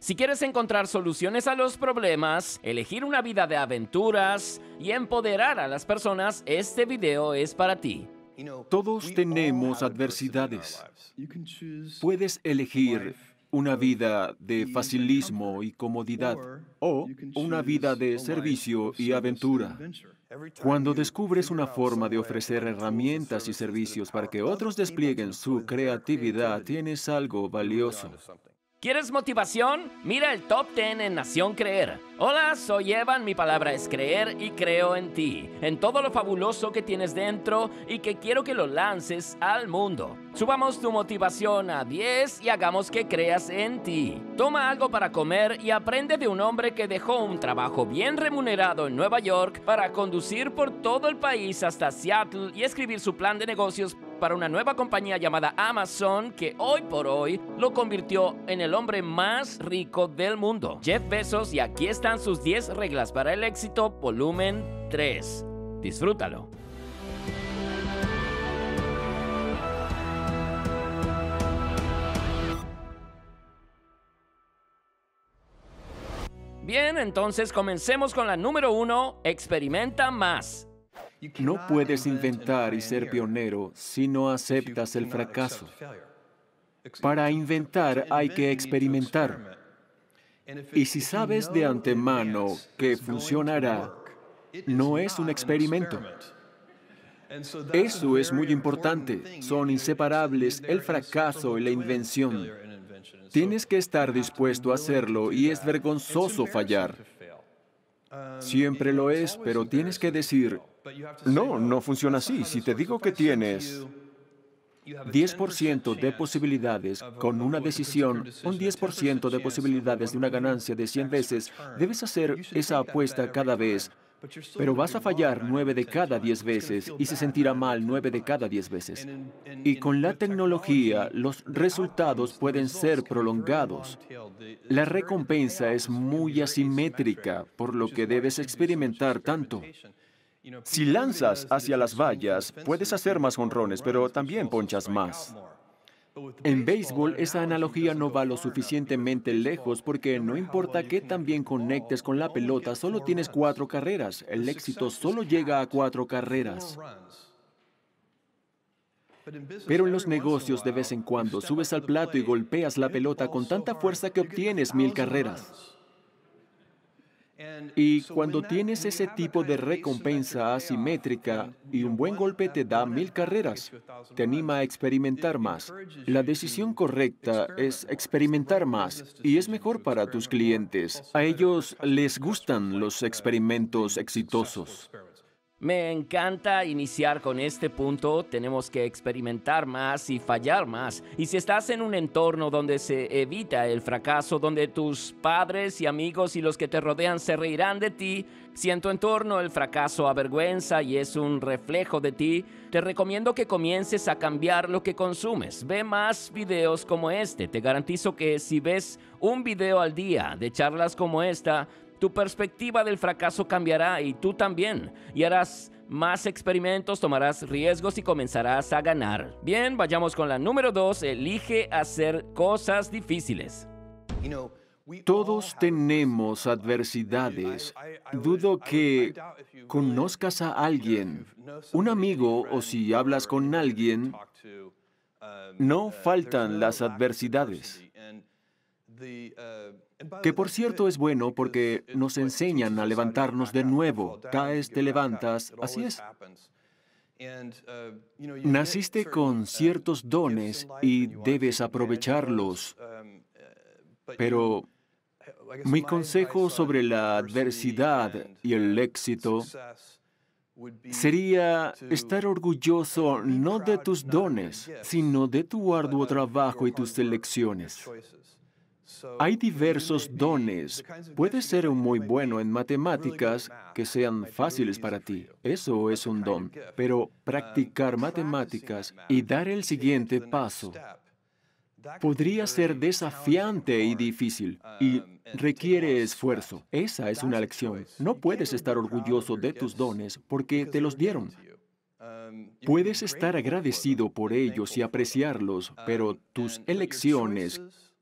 Si quieres encontrar soluciones a los problemas, elegir una vida de aventuras y empoderar a las personas, este video es para ti. Todos tenemos adversidades. Puedes elegir una vida de facilismo y comodidad o una vida de servicio y aventura. Cuando descubres una forma de ofrecer herramientas y servicios para que otros desplieguen su creatividad, tienes algo valioso. ¿Quieres motivación? Mira el Top 10 en Nación Creer. Hola, soy Evan, mi palabra es creer y creo en ti, en todo lo fabuloso que tienes dentro y que quiero que lo lances al mundo. Subamos tu motivación a 10 y hagamos que creas en ti. Toma algo para comer y aprende de un hombre que dejó un trabajo bien remunerado en Nueva York para conducir por todo el país hasta Seattle y escribir su plan de negocios para una nueva compañía llamada Amazon que hoy por hoy lo convirtió en el hombre más rico del mundo, Jeff Bezos, y aquí están sus 10 reglas para el éxito, volumen 3. Disfrútalo. Bien, entonces comencemos con la número 1, experimenta más. No puedes inventar y ser pionero si no aceptas el fracaso. Para inventar hay que experimentar. Y si sabes de antemano que funcionará, no es un experimento. Eso es muy importante. Son inseparables el fracaso y la invención. Tienes que estar dispuesto a hacerlo y es vergonzoso fallar. Siempre lo es, pero tienes que decir, no, no funciona así. Si te digo que tienes 10% de posibilidades con una decisión, un 10% de posibilidades de una ganancia de 100 veces, debes hacer esa apuesta cada vez, pero vas a fallar 9 de cada 10 veces y se sentirá mal 9 de cada 10 veces. Y con la tecnología, los resultados pueden ser prolongados. La recompensa es muy asimétrica, por lo que debes experimentar tanto. Si lanzas hacia las vallas, puedes hacer más jonrones, pero también ponchas más. En béisbol, esa analogía no va lo suficientemente lejos porque no importa qué tan bien conectes con la pelota, solo tienes 4 carreras. El éxito solo llega a 4 carreras. Pero en los negocios, de vez en cuando, subes al plato y golpeas la pelota con tanta fuerza que obtienes 1000 carreras. Y cuando tienes ese tipo de recompensa asimétrica y un buen golpe te da 1000 carreras, te anima a experimentar más. La decisión correcta es experimentar más y es mejor para tus clientes. A ellos les gustan los experimentos exitosos. Me encanta iniciar con este punto. Tenemos que experimentar más y fallar más. Y si estás en un entorno donde se evita el fracaso, donde tus padres y amigos y los que te rodean se reirán de ti, si en tu entorno el fracaso avergüenza y es un reflejo de ti, te recomiendo que comiences a cambiar lo que consumes. Ve más videos como este. Te garantizo que si ves un video al día de charlas como esta, tu perspectiva del fracaso cambiará y tú también. Y harás más experimentos, tomarás riesgos y comenzarás a ganar. Bien, vayamos con la número 2. Elige hacer cosas difíciles. Todos tenemos adversidades. Dudo que conozcas a alguien, un amigo, o si hablas con alguien, no faltan las adversidades. Que por cierto es bueno porque nos enseñan a levantarnos de nuevo. Caes, te levantas, así es. Naciste con ciertos dones y debes aprovecharlos. Pero mi consejo sobre la adversidad y el éxito sería estar orgulloso no de tus dones, sino de tu arduo trabajo y tus elecciones. Hay diversos dones. Puedes ser muy bueno en matemáticas que sean fáciles para ti. Eso es un don. Pero practicar matemáticas y dar el siguiente paso podría ser desafiante y difícil y requiere esfuerzo. Esa es una lección. No puedes estar orgulloso de tus dones porque te los dieron. Puedes estar agradecido por ellos y apreciarlos, pero tus elecciones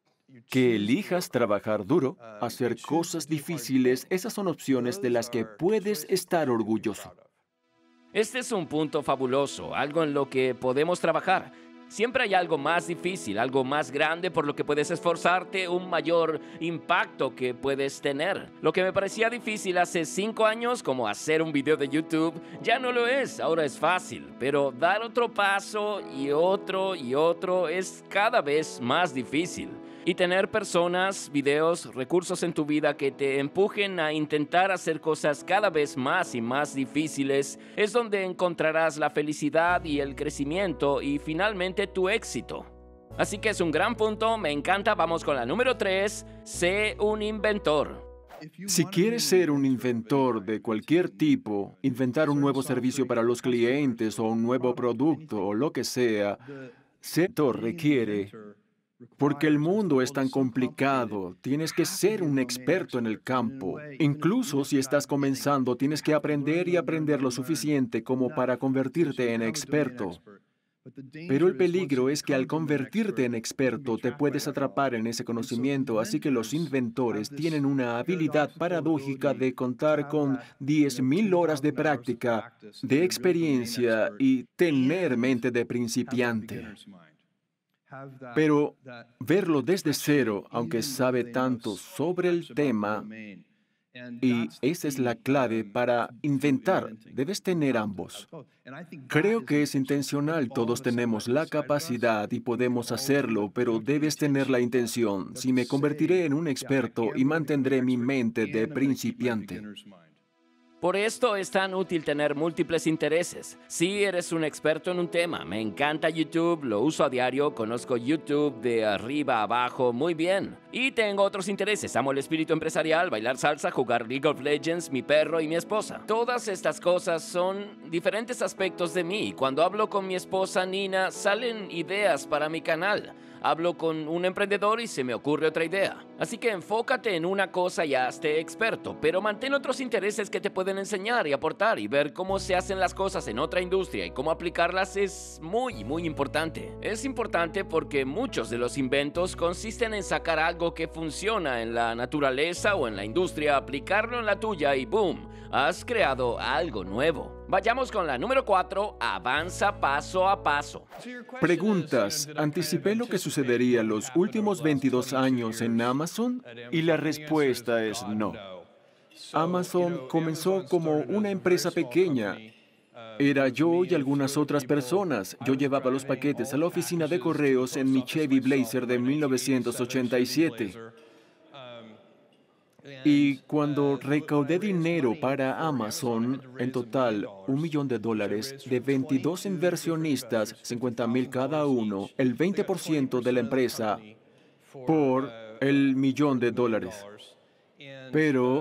Que elijas trabajar duro, hacer cosas difíciles, esas son opciones de las que puedes estar orgulloso. Este es un punto fabuloso, algo en lo que podemos trabajar. Siempre hay algo más difícil, algo más grande por lo que puedes esforzarte, un mayor impacto que puedes tener. Lo que me parecía difícil hace 5 años, como hacer un video de YouTube, ya no lo es, ahora es fácil. Pero dar otro paso y otro es cada vez más difícil. Y tener personas, videos, recursos en tu vida que te empujen a intentar hacer cosas cada vez más y más difíciles es donde encontrarás la felicidad y el crecimiento y finalmente tu éxito. Así que es un gran punto, me encanta. Vamos con la número 3, sé un inventor. Si quieres ser un inventor de cualquier tipo, inventar un nuevo servicio para los clientes o un nuevo producto o lo que sea, ser inventor requiere. Porque el mundo es tan complicado, tienes que ser un experto en el campo. Incluso si estás comenzando, tienes que aprender y aprender lo suficiente como para convertirte en experto. Pero el peligro es que al convertirte en experto te puedes atrapar en ese conocimiento, así que los inventores tienen una habilidad paradójica de contar con 10.000 horas de práctica, de experiencia y tener mente de principiante. Pero verlo desde cero, aunque sabe tanto sobre el tema, y esa es la clave para inventar, debes tener ambos. Creo que es intencional, todos tenemos la capacidad y podemos hacerlo, pero debes tener la intención. Si me convertiré en un experto y mantendré mi mente de principiante. Por esto es tan útil tener múltiples intereses. Si eres un experto en un tema, me encanta YouTube, lo uso a diario, conozco YouTube de arriba a abajo muy bien. Y tengo otros intereses, amo el espíritu empresarial, bailar salsa, jugar League of Legends, mi perro y mi esposa. Todas estas cosas son diferentes aspectos de mí. Cuando hablo con mi esposa Nina, salen ideas para mi canal. Hablo con un emprendedor y se me ocurre otra idea. Así que enfócate en una cosa y hazte experto, pero mantén otros intereses que te pueden enseñar y aportar, y ver cómo se hacen las cosas en otra industria y cómo aplicarlas es muy importante. Es importante porque muchos de los inventos consisten en sacar algo que funciona en la naturaleza o en la industria, aplicarlo en la tuya y ¡boom! Has creado algo nuevo. Vayamos con la número 4, avanza paso a paso. Preguntas, ¿anticipé lo que sucedería los últimos 22 años en Amazon? Y la respuesta es no. Amazon comenzó como una empresa pequeña. Era yo y algunas otras personas. Yo llevaba los paquetes a la oficina de correos en mi Chevy Blazer de 1987. Y cuando recaudé dinero para Amazon, en total $1 millón, de 22 inversionistas, 50,000 cada uno, el 20% de la empresa, por el $1 millón. Pero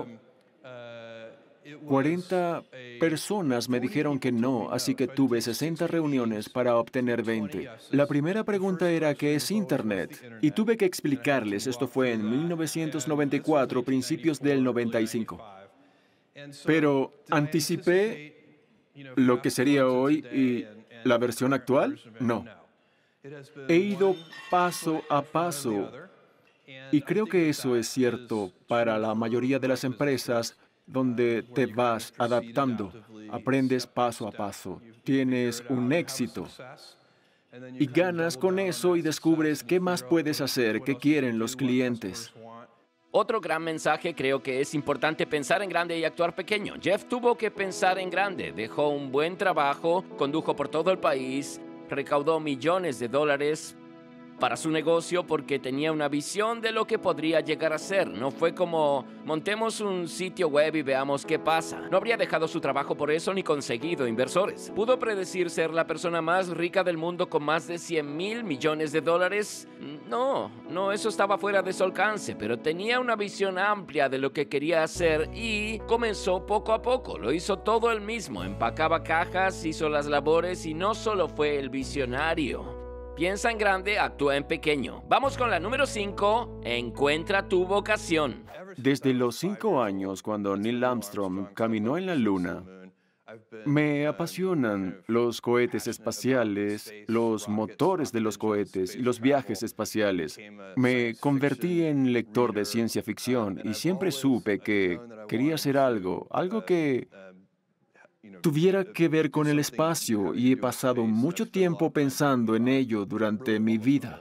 40 personas me dijeron que no, así que tuve 60 reuniones para obtener 20. La primera pregunta era ¿qué es Internet? Y tuve que explicarles, esto fue en 1994, principios del 95. Pero anticipé lo que sería hoy y la versión actual, no. He ido paso a paso y creo que eso es cierto para la mayoría de las empresas donde te vas adaptando, aprendes paso a paso, tienes un éxito y ganas con eso y descubres qué más puedes hacer, qué quieren los clientes. Otro gran mensaje, creo que es importante pensar en grande y actuar pequeño. Jeff tuvo que pensar en grande, dejó un buen trabajo, condujo por todo el país, recaudó millones de dólares para su negocio porque tenía una visión de lo que podría llegar a ser. No fue como montemos un sitio web y veamos qué pasa. No habría dejado su trabajo por eso ni conseguido inversores. Pudo predecir ser la persona más rica del mundo con más de 100,000 millones de dólares. No, eso estaba fuera de su alcance, pero tenía una visión amplia de lo que quería hacer y comenzó poco a poco. Lo hizo todo él mismo, empacaba cajas, hizo las labores y no solo fue el visionario. Piensa en grande, actúa en pequeño. Vamos con la número 5, encuentra tu vocación. Desde los 5 años, cuando Neil Armstrong caminó en la Luna, Me apasionan los cohetes espaciales, los motores de los cohetes y los viajes espaciales. Me convertí en lector de ciencia ficción y siempre supe que quería hacer algo que tuviera que ver con el espacio, y he pasado mucho tiempo pensando en ello durante mi vida.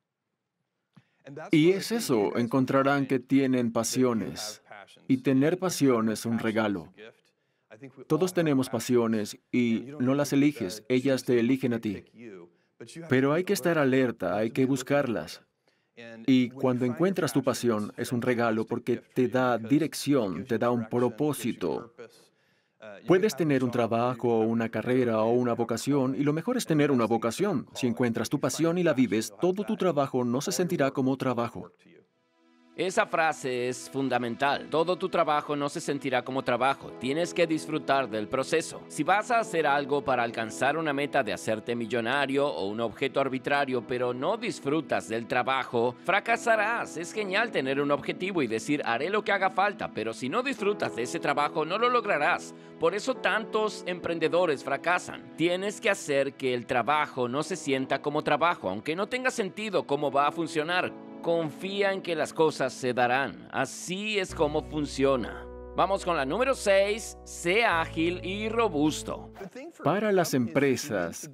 Y es eso, encontrarán que tienen pasiones. Y tener pasión es un regalo. Todos tenemos pasiones y no las eliges, ellas te eligen a ti. Pero hay que estar alerta, hay que buscarlas. Y cuando encuentras tu pasión, es un regalo porque te da dirección, te da un propósito. Puedes tener un trabajo, o una carrera o una vocación, y lo mejor es tener una vocación. Si encuentras tu pasión y la vives, todo tu trabajo no se sentirá como trabajo. Esa frase es fundamental. Todo tu trabajo no se sentirá como trabajo. Tienes que disfrutar del proceso. Si vas a hacer algo para alcanzar una meta de hacerte millonario o un objeto arbitrario, pero no disfrutas del trabajo, fracasarás. Es genial tener un objetivo y decir, haré lo que haga falta, pero si no disfrutas de ese trabajo, no lo lograrás. Por eso tantos emprendedores fracasan. Tienes que hacer que el trabajo no se sienta como trabajo, aunque no tenga sentido cómo va a funcionar. Confía en que las cosas se darán. Así es como funciona. Vamos con la número 6. Sé ágil y robusto. Para las empresas,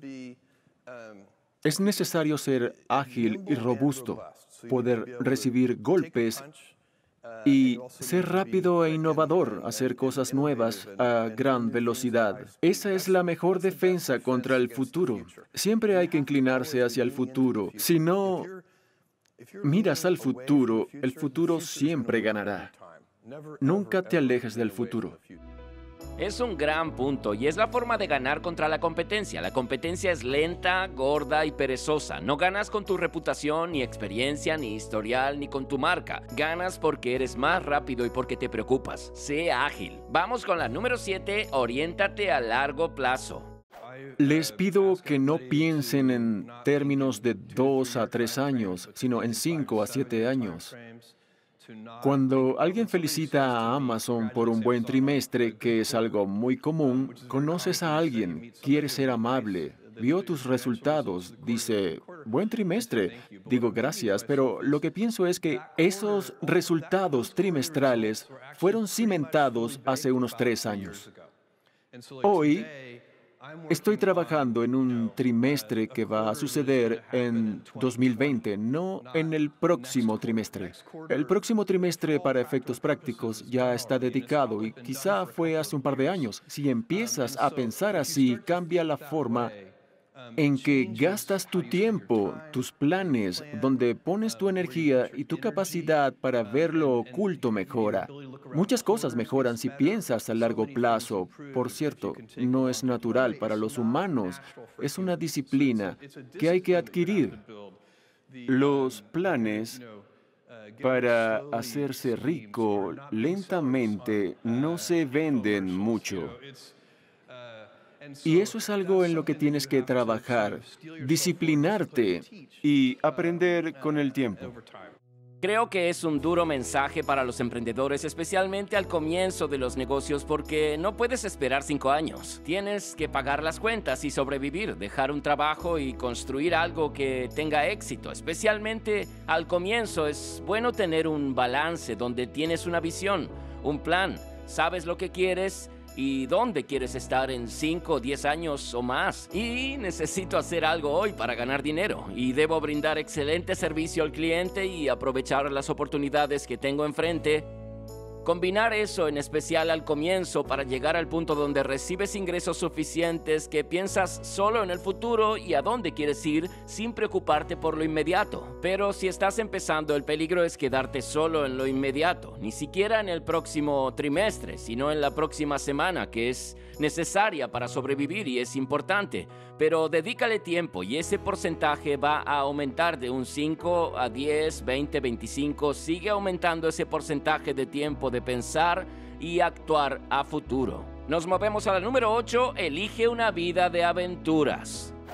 es necesario ser ágil y robusto, poder recibir golpes y ser rápido e innovador, hacer cosas nuevas a gran velocidad. Esa es la mejor defensa contra el futuro. Siempre hay que inclinarse hacia el futuro. Si no miras al futuro, el futuro siempre ganará. Nunca te alejes del futuro. Es un gran punto y es la forma de ganar contra la competencia. La competencia es lenta, gorda y perezosa. No ganas con tu reputación, ni experiencia, ni historial, ni con tu marca. Ganas porque eres más rápido y porque te preocupas. Sé ágil. Vamos con la número 7. Oriéntate a largo plazo. Les pido que no piensen en términos de 2 a 3 años, sino en 5 a 7 años. Cuando alguien felicita a Amazon por un buen trimestre, que es algo muy común, conoces a alguien, quiere ser amable, vio tus resultados, dice, buen trimestre. Digo gracias, pero lo que pienso es que esos resultados trimestrales fueron cimentados hace unos 3 años. Hoy estoy trabajando en un trimestre que va a suceder en 2020, no en el próximo trimestre. El próximo trimestre, para efectos prácticos, ya está dedicado y quizá fue hace un par de años. Si empiezas a pensar así, cambia la forma en que gastas tu tiempo, tus planes, donde pones tu energía y tu capacidad para ver lo oculto mejora. Muchas cosas mejoran si piensas a largo plazo. Por cierto, no es natural para los humanos, es una disciplina que hay que adquirir. Los planes para hacerse rico lentamente no se venden mucho. Y eso es algo en lo que tienes que trabajar, disciplinarte y aprender con el tiempo. Creo que es un duro mensaje para los emprendedores, especialmente al comienzo de los negocios, porque no puedes esperar 5 años. Tienes que pagar las cuentas y sobrevivir, dejar un trabajo y construir algo que tenga éxito. Especialmente al comienzo es bueno tener un balance donde tienes una visión, un plan, sabes lo que quieres y dónde quieres estar en 5 o 10 años o más. Y necesito hacer algo hoy para ganar dinero. Y debo brindar excelente servicio al cliente y aprovechar las oportunidades que tengo enfrente. Combinar eso, en especial al comienzo, para llegar al punto donde recibes ingresos suficientes que piensas solo en el futuro y a dónde quieres ir sin preocuparte por lo inmediato. Pero si estás empezando, el peligro es quedarte solo en lo inmediato, ni siquiera en el próximo trimestre, sino en la próxima semana, que es necesaria para sobrevivir y es importante. Pero dedícale tiempo y ese porcentaje va a aumentar de un 5 a 10, 20, 25. Sigue aumentando ese porcentaje de tiempo de pensar y actuar a futuro. Nos movemos a la número 8. Elige una vida de aventuras.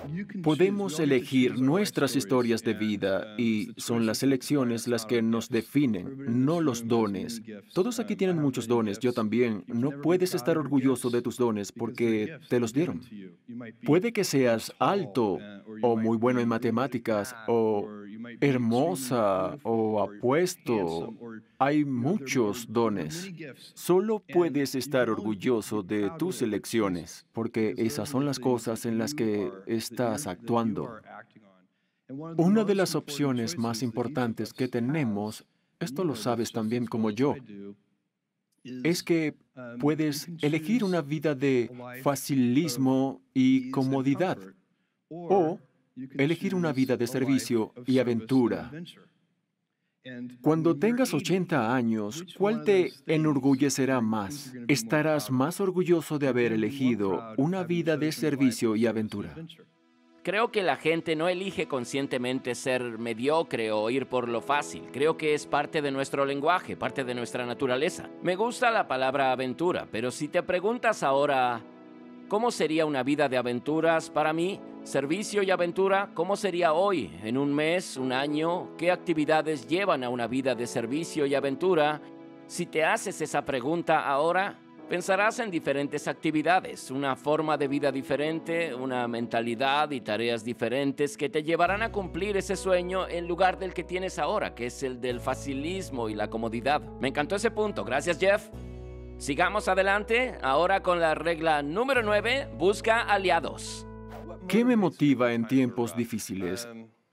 Podemos elegir nuestras historias de vida y son las elecciones las que nos definen, no los dones. Todos aquí tienen muchos dones, yo también. No puedes estar orgulloso de tus dones porque te los dieron. Puede que seas alto o muy bueno en matemáticas o hermosa o apuesto. Hay muchos dones. Solo puedes estar orgulloso de tus elecciones, porque esas son las cosas en las que estás actuando. Una de las opciones más importantes que tenemos, esto lo sabes también como yo, es que puedes elegir una vida de facilismo y comodidad, o elegir una vida de servicio y aventura. Cuando tengas 80 años, ¿cuál te enorgullecerá más? Estarás más orgulloso de haber elegido una vida de servicio y aventura. Creo que la gente no elige conscientemente ser mediocre o ir por lo fácil. Creo que es parte de nuestro lenguaje, parte de nuestra naturaleza. Me gusta la palabra aventura, pero si te preguntas ahora, ¿cómo sería una vida de aventuras para mí? Servicio y aventura, ¿cómo sería hoy, en un mes, un año? ¿Qué actividades llevan a una vida de servicio y aventura? Si te haces esa pregunta ahora, pensarás en diferentes actividades, una forma de vida diferente, una mentalidad y tareas diferentes que te llevarán a cumplir ese sueño en lugar del que tienes ahora, que es el del facilismo y la comodidad. Me encantó ese punto. Gracias, Jeff. Sigamos adelante, ahora con la regla número 9, busca aliados. ¿Qué me motiva en tiempos difíciles?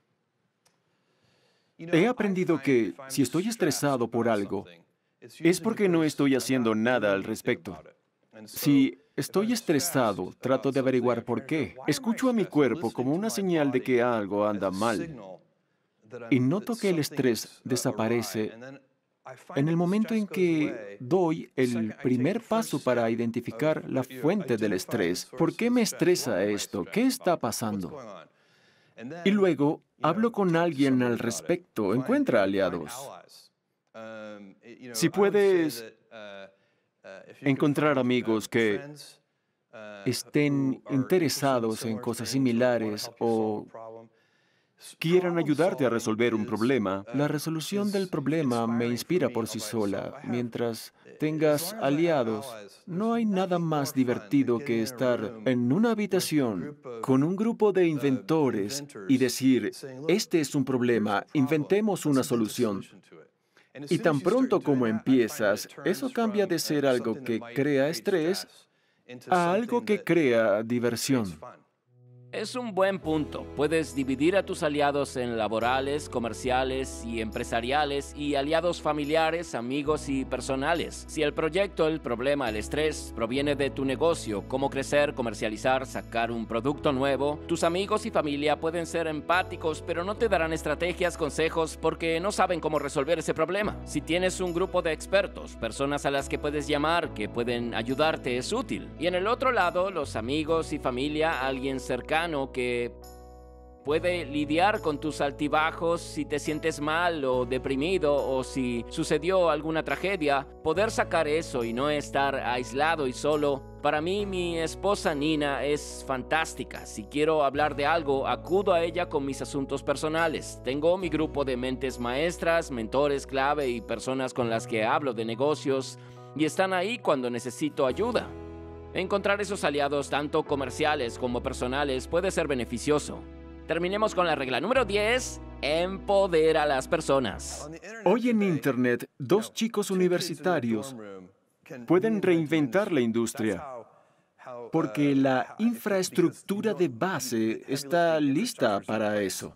He aprendido que si estoy estresado por algo, es porque no estoy haciendo nada al respecto. Si estoy estresado, trato de averiguar por qué. Escucho a mi cuerpo como una señal de que algo anda mal. Y noto que el estrés desaparece en el momento en que doy el primer paso para identificar la fuente del estrés. ¿Por qué me estresa esto? ¿Qué está pasando? Y luego hablo con alguien al respecto. Encuentra aliados. Si puedes encontrar amigos que estén interesados en cosas similares o quieran ayudarte a resolver un problema, la resolución del problema me inspira por sí sola. Mientras tengas aliados, no hay nada más divertido que estar en una habitación con un grupo de inventores y decir, este es un problema, inventemos una solución. Y tan pronto como empiezas, eso cambia de ser algo que crea estrés a algo que crea diversión. Es un buen punto. Puedes dividir a tus aliados en laborales, comerciales y empresariales y aliados familiares, amigos y personales. Si el proyecto, el problema, el estrés proviene de tu negocio, cómo crecer, comercializar, sacar un producto nuevo, tus amigos y familia pueden ser empáticos, pero no te darán estrategias, consejos, porque no saben cómo resolver ese problema. Si tienes un grupo de expertos, personas a las que puedes llamar, que pueden ayudarte, es útil. Y en el otro lado, los amigos y familia, alguien cercano que puede lidiar con tus altibajos si te sientes mal o deprimido o si sucedió alguna tragedia, poder sacar eso y no estar aislado y solo. Para mí, mi esposa Nina es fantástica. Si quiero hablar de algo, acudo a ella con mis asuntos personales. Tengo mi grupo de mentes maestras, mentores clave y personas con las que hablo de negocios y están ahí cuando necesito ayuda. Encontrar esos aliados, tanto comerciales como personales, puede ser beneficioso. Terminemos con la regla número 10. Empodera a las personas. Hoy en Internet, dos chicos universitarios pueden reinventar la industria porque la infraestructura de base está lista para eso.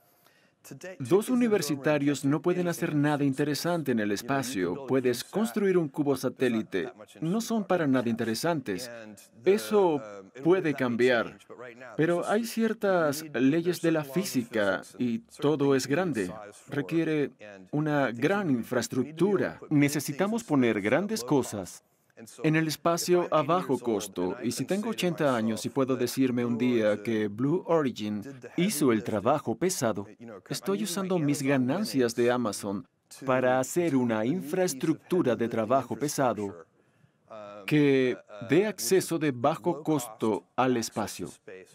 Dos universitarios no pueden hacer nada interesante en el espacio. Puedes construir un cubo satélite. No son para nada interesantes. Eso puede cambiar. Pero hay ciertas leyes de la física y todo es grande. Requiere una gran infraestructura. Necesitamos poner grandes cosas en el espacio a bajo costo. Y si tengo 80 años y puedo decirme un día que Blue Origin hizo el trabajo pesado, estoy usando mis ganancias de Amazon para hacer una infraestructura de trabajo pesado que dé acceso de bajo costo al espacio.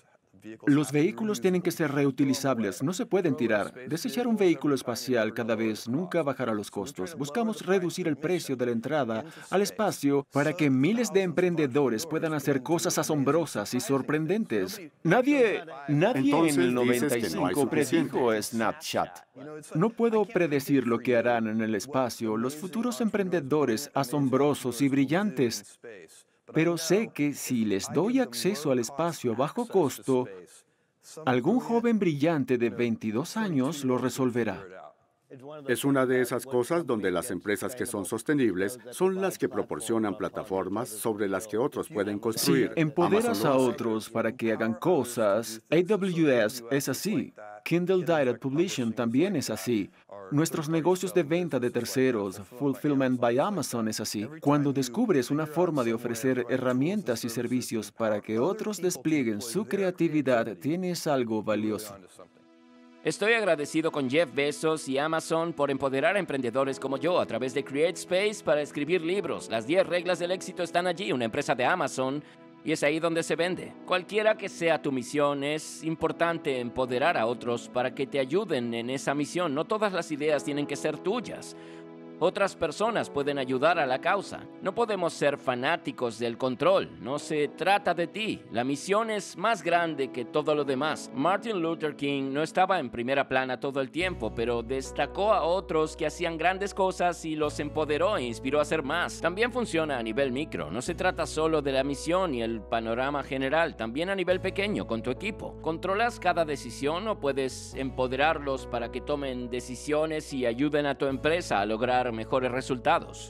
Los vehículos tienen que ser reutilizables, no se pueden tirar. Desechar un vehículo espacial cada vez nunca bajará los costos. Buscamos reducir el precio de la entrada al espacio para que miles de emprendedores puedan hacer cosas asombrosas y sorprendentes. Nadie Entonces en el dices que no hay 95 suficiente. predijo Snapchat. No puedo predecir lo que harán en el espacio los futuros emprendedores asombrosos y brillantes. Pero sé que si les doy acceso al espacio a bajo costo, algún joven brillante de 22 años lo resolverá. Es una de esas cosas donde las empresas que son sostenibles son las que proporcionan plataformas sobre las que otros pueden Si construir. empoderas Amazon a lo hace. otros para que hagan cosas, AWS es así. Kindle Direct Publishing también es así. Nuestros negocios de venta de terceros, Fulfillment by Amazon es así. Cuando descubres una forma de ofrecer herramientas y servicios para que otros desplieguen su creatividad, tienes algo valioso. Estoy agradecido con Jeff Bezos y Amazon por empoderar a emprendedores como yo a través de Create Space para escribir libros. Las 10 reglas del éxito están allí, una empresa de Amazon, y es ahí donde se vende. Cualquiera que sea tu misión, es importante empoderar a otros para que te ayuden en esa misión. No todas las ideas tienen que ser tuyas. Otras personas pueden ayudar a la causa. No podemos ser fanáticos del control. No se trata de ti. La misión es más grande que todo lo demás. Martin Luther King no estaba en primera plana todo el tiempo, pero destacó a otros que hacían grandes cosas y los empoderó e inspiró a hacer más. También funciona a nivel micro. No se trata solo de la misión y el panorama general, también a nivel pequeño con tu equipo. ¿Controlas cada decisión o puedes empoderarlos para que tomen decisiones y ayuden a tu empresa a lograr mejores resultados?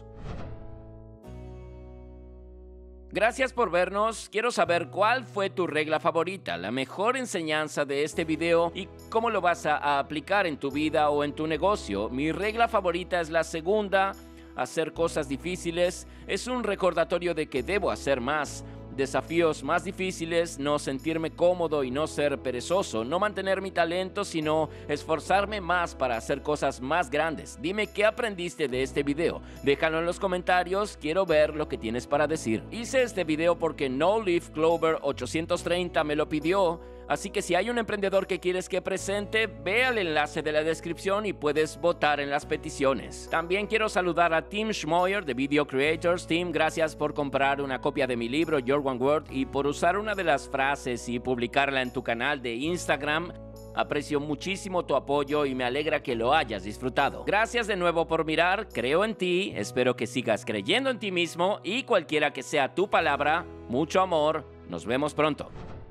Gracias por vernos. Quiero saber cuál fue tu regla favorita, la mejor enseñanza de este video y cómo lo vas a aplicar en tu vida o en tu negocio. Mi regla favorita es la segunda: hacer cosas difíciles. Es un recordatorio de que debo hacer más. Desafíos más difíciles, no sentirme cómodo y no ser perezoso, no mantener mi talento, sino esforzarme más para hacer cosas más grandes. Dime qué aprendiste de este video. Déjalo en los comentarios, quiero ver lo que tienes para decir. Hice este video porque No Leaf Clover 830 me lo pidió. Así que si hay un emprendedor que quieres que presente, ve al enlace de la descripción y puedes votar en las peticiones. También quiero saludar a Tim Schmoyer de Video Creators. Tim, gracias por comprar una copia de mi libro Your One Word y por usar una de las frases y publicarla en tu canal de Instagram. Aprecio muchísimo tu apoyo y me alegra que lo hayas disfrutado. Gracias de nuevo por mirar, creo en ti, espero que sigas creyendo en ti mismo y cualquiera que sea tu palabra, mucho amor, nos vemos pronto.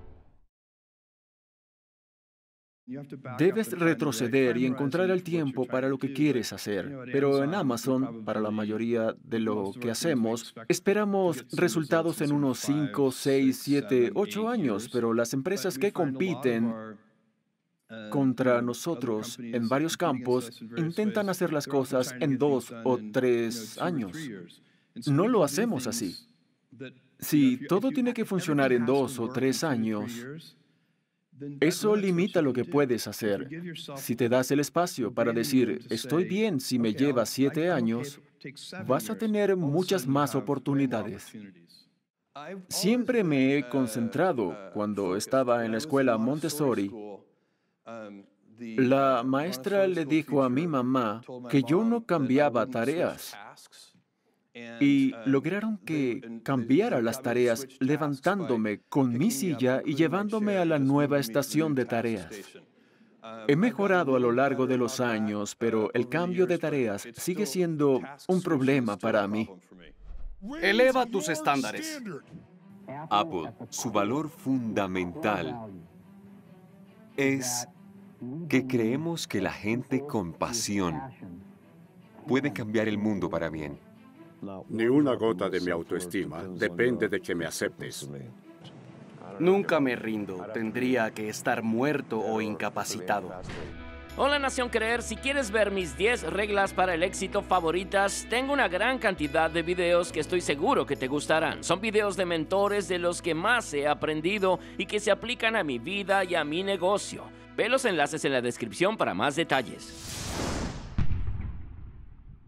Debes retroceder y encontrar el tiempo para lo que quieres hacer. Pero en Amazon, para la mayoría de lo que hacemos, esperamos resultados en unos 5, 6, 7, 8 años, pero las empresas que compiten contra nosotros en varios campos intentan hacer las cosas en 2 o 3 años. No lo hacemos así. Si todo tiene que funcionar en 2 o 3 años, eso limita lo que puedes hacer. Si te das el espacio para decir, estoy bien si me lleva 7 años, vas a tener muchas más oportunidades. Siempre me he concentrado. Cuando estaba en la escuela Montessori, la maestra le dijo a mi mamá que yo no cambiaba tareas. Y lograron que cambiara las tareas levantándome con mi silla y llevándome a la nueva estación de tareas. He mejorado a lo largo de los años, pero el cambio de tareas sigue siendo un problema para mí. Eleva tus estándares. Apple, su valor fundamental es que creemos que la gente con pasión puede cambiar el mundo para bien. Ni una gota de mi autoestima depende de que me aceptes. Nunca me rindo. Tendría que estar muerto o incapacitado. Hola Nación Creer, si quieres ver mis 10 reglas para el éxito favoritas, tengo una gran cantidad de videos que estoy seguro que te gustarán. Son videos de mentores de los que más he aprendido y que se aplican a mi vida y a mi negocio. Ve los enlaces en la descripción para más detalles.